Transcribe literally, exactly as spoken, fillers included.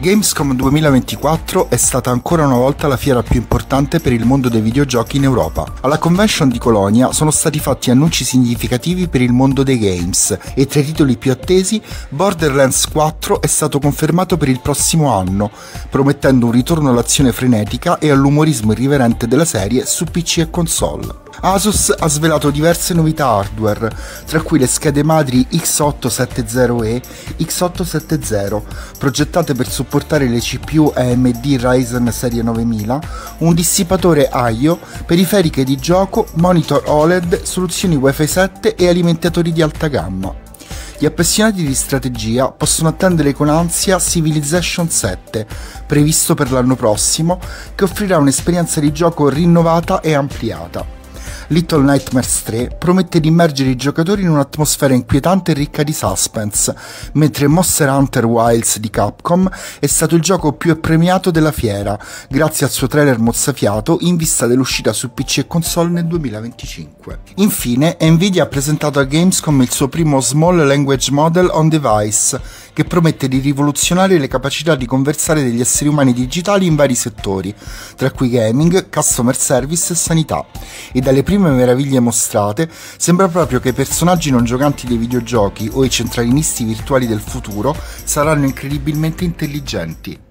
Gamescom duemilaventiquattro è stata ancora una volta la fiera più importante per il mondo dei videogiochi in Europa. Alla convention di Colonia sono stati fatti annunci significativi per il mondo dei games e tra i titoli più attesi Borderlands quattro è stato confermato per il prossimo anno, promettendo un ritorno all'azione frenetica e all'umorismo irriverente della serie su P C e console. Asus ha svelato diverse novità hardware, tra cui le schede madri X ottocentosettanta E e X ottocentosettanta, progettate per supportare le C P U A M D Ryzen serie novemila, un dissipatore I O, periferiche di gioco, monitor O L E D, soluzioni Wi-Fi sette e alimentatori di alta gamma. Gli appassionati di strategia possono attendere con ansia Civilization sette, previsto per l'anno prossimo, che offrirà un'esperienza di gioco rinnovata e ampliata. Little Nightmares tre promette di immergere i giocatori in un'atmosfera inquietante e ricca di suspense, mentre Monster Hunter Wilds di Capcom è stato il gioco più premiato della fiera, grazie al suo trailer mozzafiato in vista dell'uscita su P C e console nel duemilaventicinque. Infine, Nvidia ha presentato a Gamescom il suo primo Small Language Model on Device, che promette di rivoluzionare le capacità di conversare degli esseri umani digitali in vari settori, tra cui gaming, customer service e sanità, e dalle prime meraviglie mostrate sembra proprio che i personaggi non giocanti dei videogiochi o i centralinisti virtuali del futuro saranno incredibilmente intelligenti.